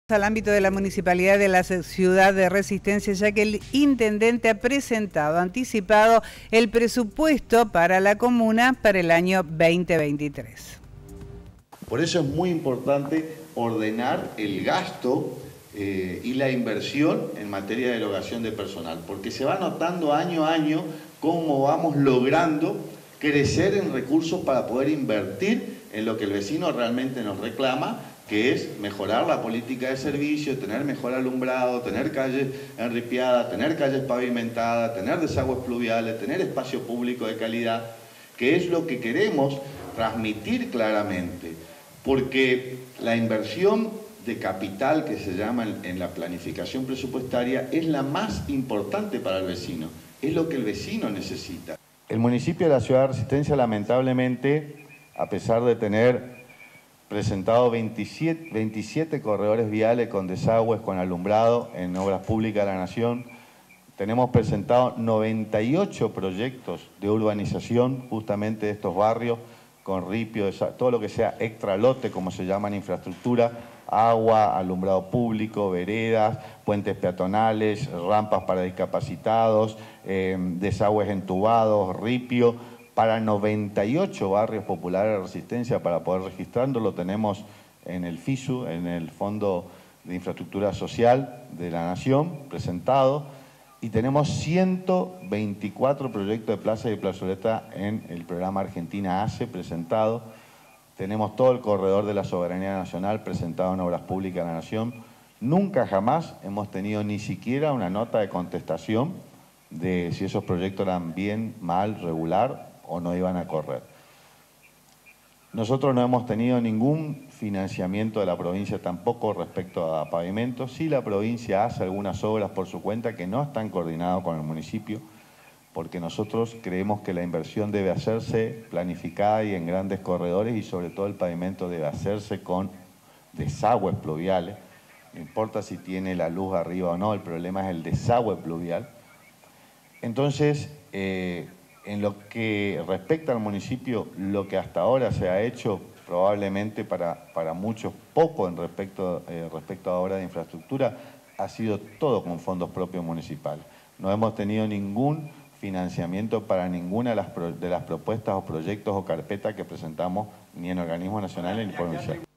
Al ámbito de la Municipalidad de la Ciudad de Resistencia, ya que el intendente ha presentado anticipado el presupuesto para la comuna para el año 2023. Por eso es muy importante ordenar el gasto y la inversión en materia de erogación de personal, porque se va notando año a año cómo vamos logrando crecer en recursos para poder invertir en lo que el vecino realmente nos reclama, que es mejorar la política de servicio, tener mejor alumbrado, tener calles enripiadas, tener calles pavimentadas, tener desagües pluviales, tener espacio público de calidad, que es lo que queremos transmitir claramente, porque la inversión de capital que se llama en la planificación presupuestaria es la más importante para el vecino, es lo que el vecino necesita. El municipio de la Ciudad de Resistencia, lamentablemente, a pesar de tener presentado 27 corredores viales con desagües, con alumbrado en obras públicas de la Nación. Tenemos presentado 98 proyectos de urbanización justamente de estos barrios, con ripio, todo lo que sea extralote, como se llama en infraestructura, agua, alumbrado público, veredas, puentes peatonales, rampas para discapacitados, desagües entubados, ripio, para 98 barrios populares de Resistencia. Para poder registrarlo lo tenemos en el FISU, en el Fondo de Infraestructura Social de la Nación, presentado, y tenemos 124 proyectos de plaza y plazoleta en el programa Argentina ACE presentado. Tenemos todo el corredor de la soberanía nacional presentado en Obras Públicas de la Nación. Nunca jamás hemos tenido ni siquiera una nota de contestación de si esos proyectos eran bien, mal, regular o no iban a correr. Nosotros no hemos tenido ningún financiamiento de la provincia tampoco respecto a pavimentos. Sí, la provincia hace algunas obras por su cuenta que no están coordinadas con el municipio, porque nosotros creemos que la inversión debe hacerse planificada y en grandes corredores, y sobre todo el pavimento debe hacerse con desagües pluviales. No importa si tiene la luz arriba o no, el problema es el desagüe pluvial. Entonces, en lo que respecta al municipio, lo que hasta ahora se ha hecho, probablemente para muchos poco respecto a obras de infraestructura, ha sido todo con fondos propios municipales. No hemos tenido ningún financiamiento para ninguna de las propuestas o proyectos o carpetas que presentamos, ni en organismos nacionales ni provinciales.